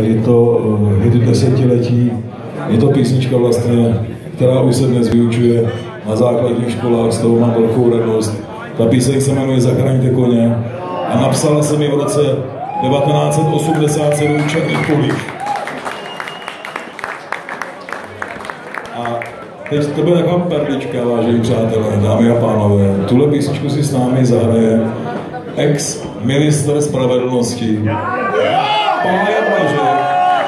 je to desetiletí, je to písnička vlastně, která už se dnes vyučuje na základních školách, z toho mám velkou radost. Ta píseň se jmenuje Zachraňte koně a napsala se mi v roce 1987 Černý polích. A teď to bude taková perlička, vážení přátelé, dámy a pánové. Tuhle písničku si s námi zahraje ex-ministr spravedlnosti Pája Blažek.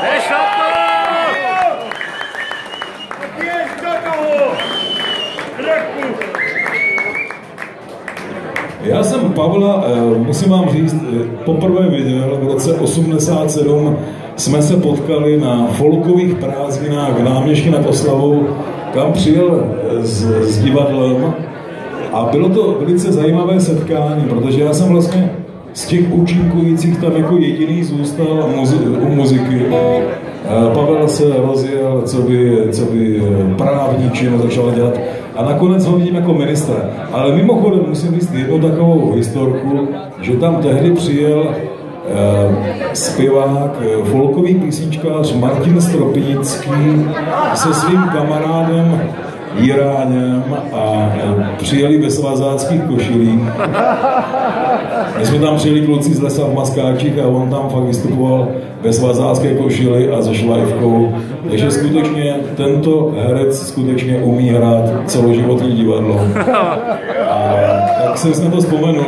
Já jsem Pavla, musím vám říct, poprvé viděl v roce 87, jsme se potkali na folkových prázdninách v Náměšti nad Oslavou, kam přijel s divadlem a bylo to velice zajímavé setkání, protože já jsem vlastně z těch účinkujících tam jako jediný zůstal u muziky. Pavel se rozjel, co by právní čin začal dělat a nakonec ho vidím jako ministra. Ale mimochodem musím říct jednu takovou historku, že tam tehdy přijel zpěvák, folkový písničkář Martin Stropnický se svým kamarádem Jiráněm a přijeli ve svazáckých košilích. My jsme tam přijeli kluci z lesa v maskáčích a on tam fakt vystupoval ve svazácké košili a se šlajfkou. Takže skutečně tento herec skutečně umí hrát celoživotní divadlo. A tak jsem si na to vzpomenul.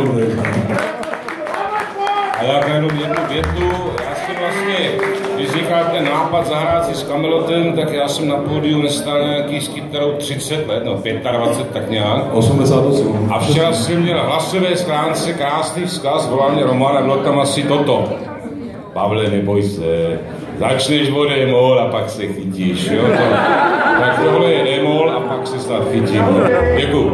A já jenom jednu větu, já jsem vlastně, když říkáte nápad zahrát si s Kamelotem, tak já jsem na pódiu nestál nějaký s kytarou 30 let, no 25 tak nějak. 88. A včera jsem měl hlasové schránce krásný vzkaz, volal mě Roman a bylo tam asi toto. Pavle, neboj se, začneš o D-moll a pak se chytíš, jo? Tak tohle je D-moll a pak se snad chytím. Děkuju.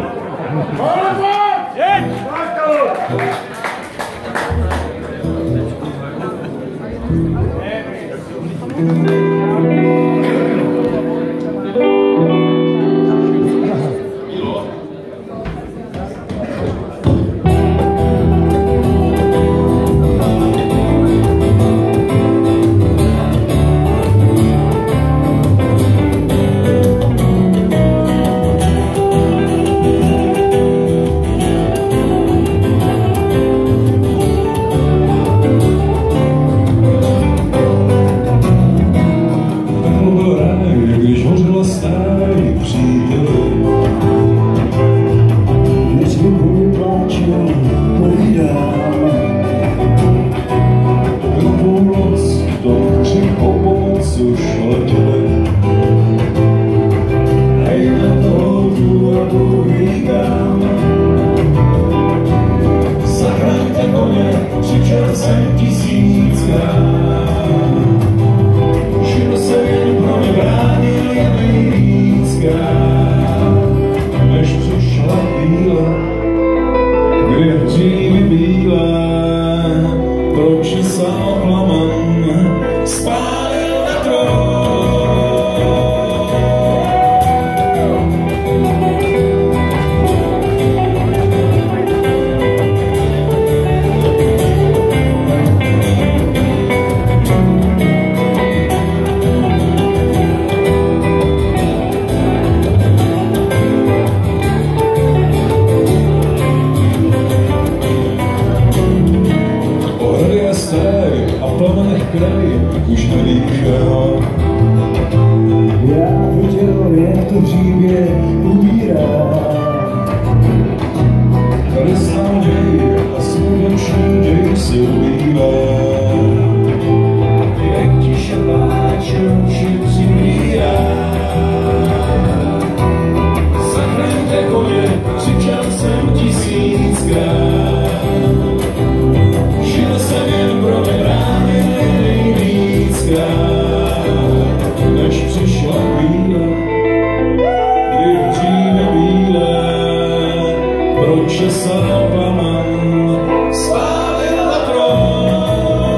Proč se Salvaman spálil na trón?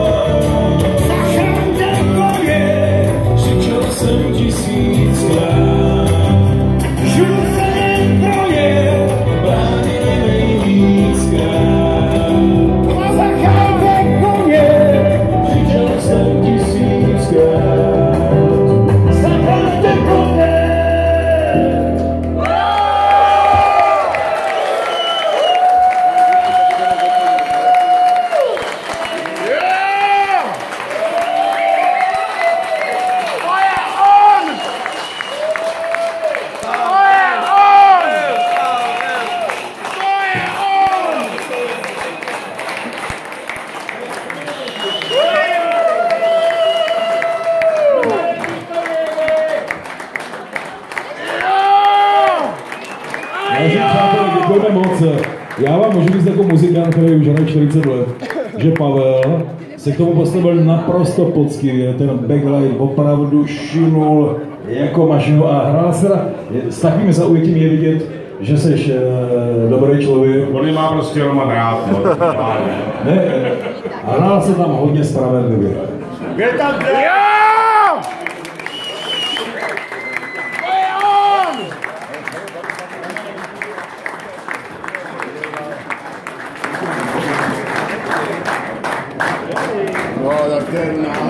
Jan, který už hraje 40 let, že Pavel se k tomu postavil naprosto poctivě, ten backline opravdu šinul jako mašinu a hrál se s takovým zaujetím je vidět, že jsi dobrý člověk. On má prostě Roman rád, no. Ne, hrál se tam hodně spravedlivě. Je tam No, tak ten